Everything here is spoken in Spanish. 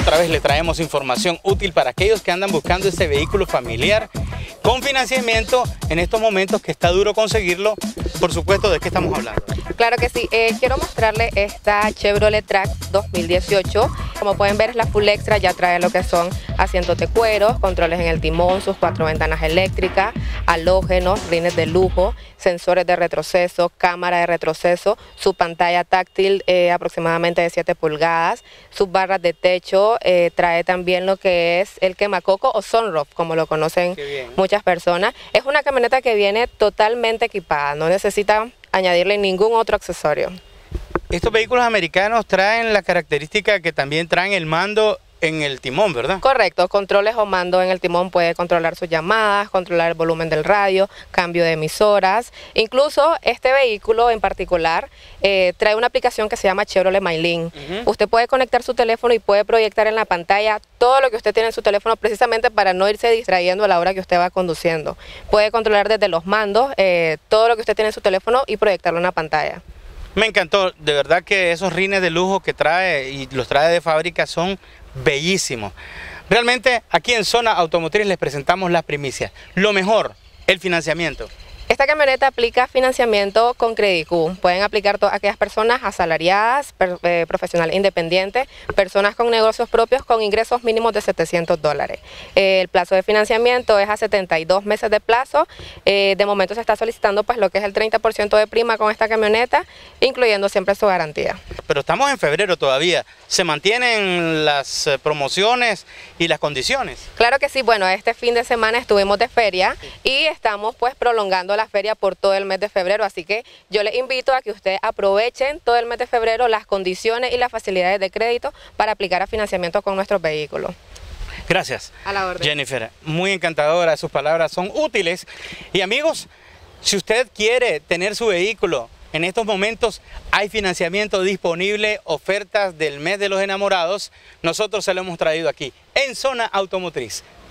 otra vez le traemos información útil para aquellos que andan buscando ese vehículo familiar con financiamiento en estos momentos que está duro conseguirlo. Por supuesto, ¿de qué estamos hablando? Claro que sí, quiero mostrarle esta Chevrolet Trax 2018. Como pueden ver, es la Full Extra, ya trae lo que son asientos de cuero, controles en el timón, sus 4 ventanas eléctricas, halógenos, rines de lujo, sensores de retroceso, cámara de retroceso, su pantalla táctil aproximadamente de 7 pulgadas, sus barras de techo, trae también lo que es el quemacoco o sunroof, como lo conocen muchas personas. Es una camioneta que viene totalmente equipada, no necesita añadirle ningún otro accesorio. Estos vehículos americanos traen la característica que también traen el mando en el timón, ¿verdad? Correcto, controles o mando en el timón, puede controlar sus llamadas, controlar el volumen del radio, cambio de emisoras. Incluso este vehículo en particular trae una aplicación que se llama Chevrolet MyLink. Usted puede conectar su teléfono y puede proyectar en la pantalla todo lo que usted tiene en su teléfono, precisamente para no irse distrayendo a la hora que usted va conduciendo. Puede controlar desde los mandos todo lo que usted tiene en su teléfono y proyectarlo en la pantalla. Me encantó, de verdad que esos rines de lujo que trae y los trae de fábrica son bellísimos. Realmente aquí en Zona Automotriz les presentamos las primicias. Lo mejor, el financiamiento. Esta camioneta aplica financiamiento con Credicu. Pueden aplicar todas aquellas personas asalariadas, profesionales independientes, personas con negocios propios con ingresos mínimos de $700. El plazo de financiamiento es a 72 meses de plazo. De momento se está solicitando pues lo que es el 30% de prima con esta camioneta, incluyendo siempre su garantía. Pero estamos en febrero todavía. ¿Se mantienen las promociones y las condiciones? Claro que sí. Bueno, este fin de semana estuvimos de feria y estamos pues prolongando la feria por todo el mes de febrero, así que yo les invito a que ustedes aprovechen todo el mes de febrero las condiciones y las facilidades de crédito para aplicar a financiamiento con nuestros vehículos. Gracias, a la orden. Jennifer, muy encantadora, sus palabras son útiles. Y amigos, si usted quiere tener su vehículo, en estos momentos hay financiamiento disponible, ofertas del mes de los enamorados, nosotros se lo hemos traído aquí en Zona Automotriz.